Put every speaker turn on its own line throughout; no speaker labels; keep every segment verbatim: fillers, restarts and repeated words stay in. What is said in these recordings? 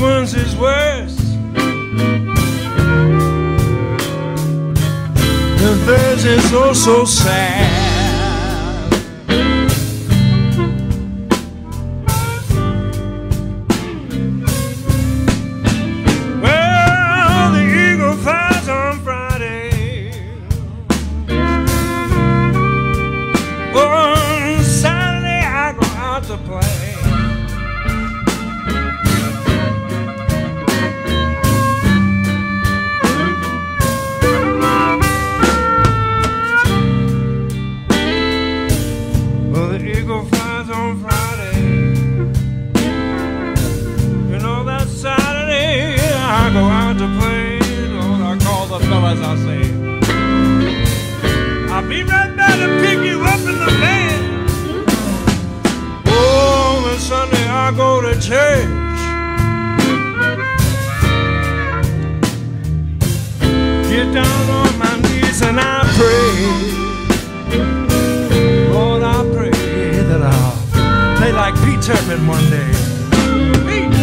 consequences worse. The thirst is oh so sad. Well, the eagle flies on Friday. On Saturday I go out to play. Fellas, I say, I'll be right back to pick you up in the van. Oh, and Sunday I go to church. Get down on my knees and I pray. Lord, I pray that I'll play like Pete Turpin one day. Pete.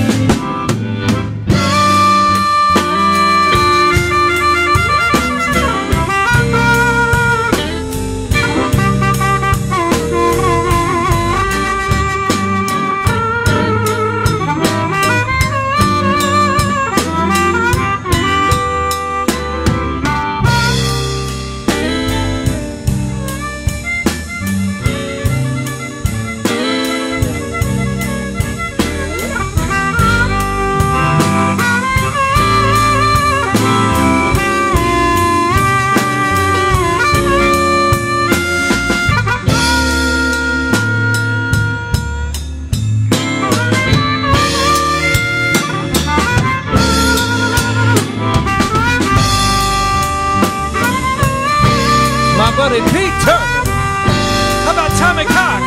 Buddy Pete Turpin. How about Tommy Cox?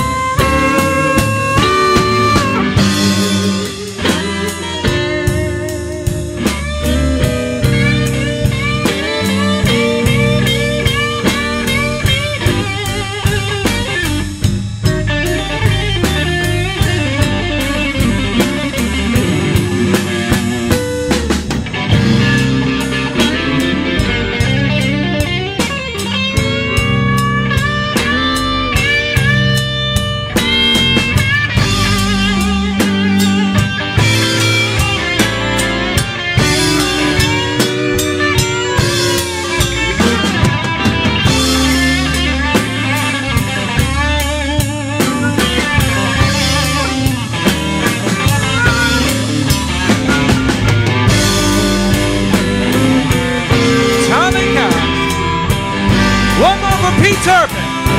Pete Turpin.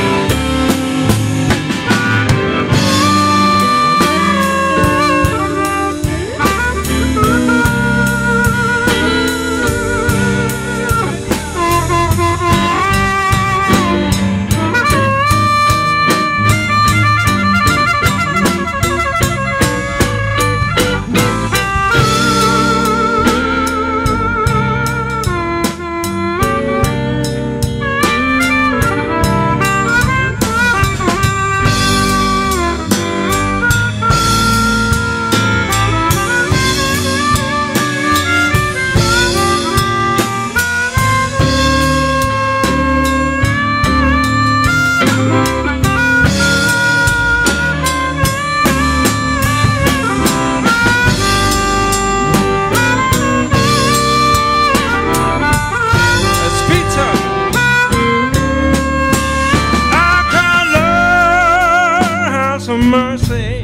Mercy,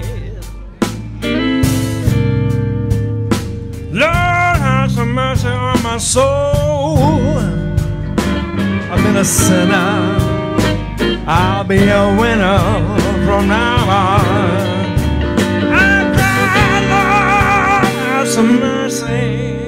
Lord, have some mercy on my soul. I've been a sinner, I'll be a winner from now on. I cry, Lord, have some mercy.